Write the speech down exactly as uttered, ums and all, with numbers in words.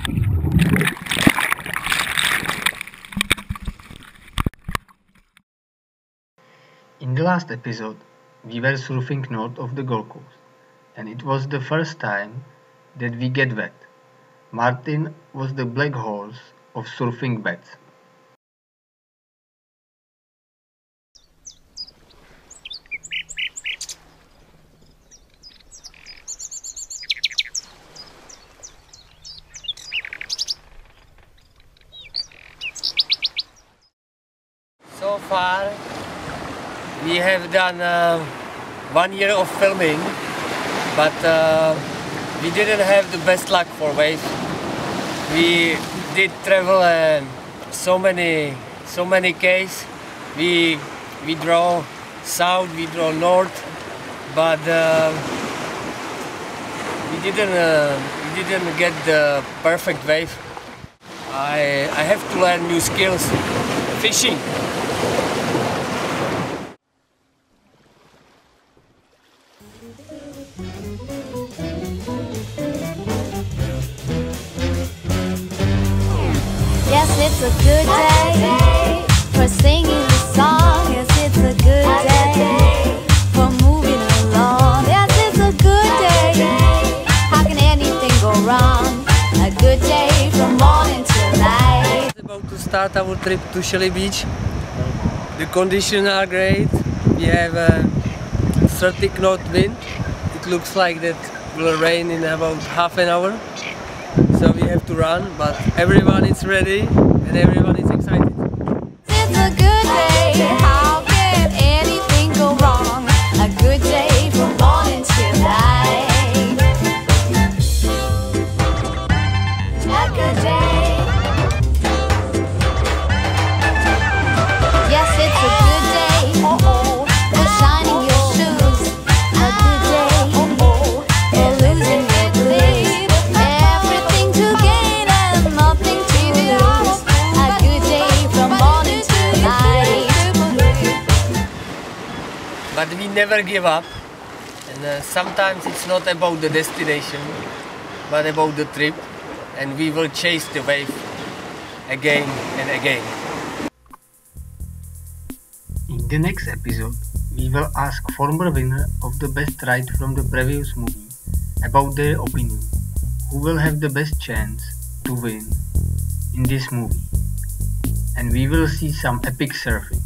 In the last episode, we were surfing north of the Gold Coast, and it was the first time that we get wet. Martin was the black horse of surfing bets. So far, we have done uh, one year of filming, but uh, we didn't have the best luck for waves. We did travel uh, so many, so many Ks. We we draw south, we draw north, but uh, we didn't uh, we didn't get the perfect wave. I I have to learn new skills, fishing. Yes, it's a good day for singing the song. Yes, it's a good day for moving along. Yes, it's a good day. How can anything go wrong? A good day from morning till night. About to start our trip to Shelly Beach. The conditions are great. We have a thirty knot wind. It looks like that will rain in about half an hour. So we have to run, but everyone is ready and everyone is excited. It's a good day. How can anything go wrong? A good day from morning till night. A good day. Yes, it's a good day. Oh oh, for shining your shoes. A good day. Oh oh, for losing your sleep. Everything to gain and nothing to lose. A good day from morning till night. But we never give up, and uh, sometimes it's not about the destination, but about the trip, and we will chase the wave again and again. In the next episode, we will ask former winner of the best ride from the previous movie about their opinion. Who will have the best chance to win in this movie? And we will see some epic surfing.